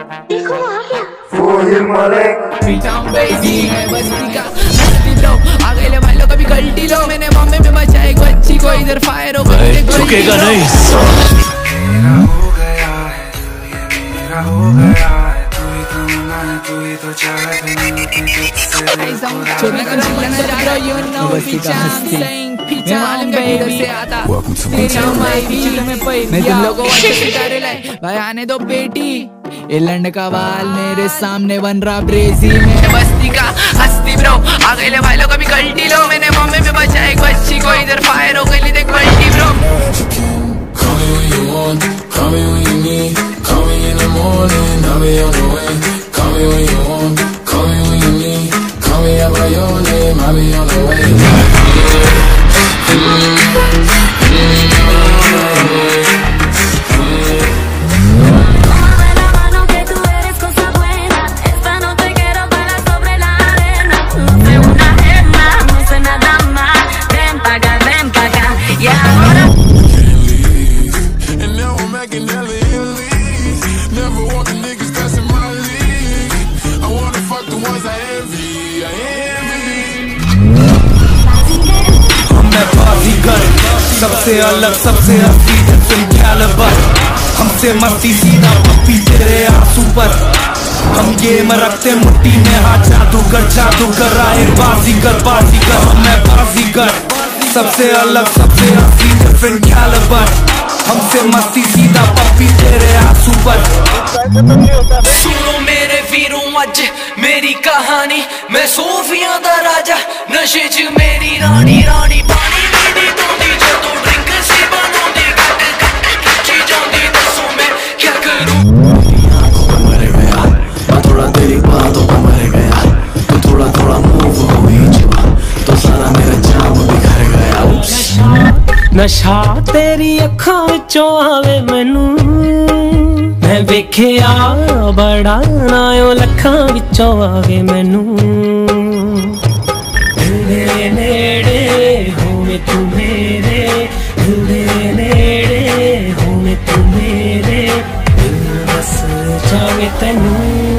देखो आ गया Full Malik P-Town baby है बस्ती का हस्ती ब्रो आ गए ले भाई लोग कभी गलती लो मैंने बॉम्बे में बचा एक बच्ची को इधर फायर हो गई झुकेगा नहीं मेरा हो गया है मेरा हो गया है तू ही तमन्ना है तू ही तो चाहत है छोड़ने का चिल्लाना जा रहा you know P-Town baby से आता तेरा मायरी में पई मैं तुम लोगों को सितारे लाए भाई आने दो बेटी ये लंड का बाल मेरे सामने बन रहा ब्रेजी में बस्ती का हस्ती ब्रो आ गए ले भाई लोग कभी गलती लो मैंने बॉम्बे में बचा एक बच्ची को इधर फायर हो गई देख गलती bro Call me when you want, call me when you need. Call me in the morning, I'll be on the way. Call me when you want, call me when you need. Call me out by your name, I'll be on the way. सबसे अलग सबसे असली different calibre हमसे मस्ती सीधा पप्पी तेरे आंसू पर हम गेम रखते मुट्ठी में हाथ जादूगर आए बाजीगर मैं बाजीगर सबसे अलग सबसे असली डिफरेंट कैलिबर हमसे मस्ती सीधा पप्पी तेरे आंसू पर सुनो मेरे वीरों अज मेरी कहानी मैं सोफिया दा राजा नशे च मेरी रानी रानी पानी मेरी तोंदी जो तू ड्रिंक सी बनांदी गट खिंची जांदी दसो मैं क्या करूं मर गया मैं थोड़ा तेरी बातों पर मर गया तू थोड़ा थोड़ा मूव हो ही जुआ तो सारा मेरा जाम बिखर गया नशा तेरी अखां विचों आवे मैनू मैं वेखिया बड़ा नायो लखां विचों आवे मैनू दिल दे नेड़े होवे तू मेरे दिल दे नेड़े होवे तू मेरे दिल बस जावे तैनू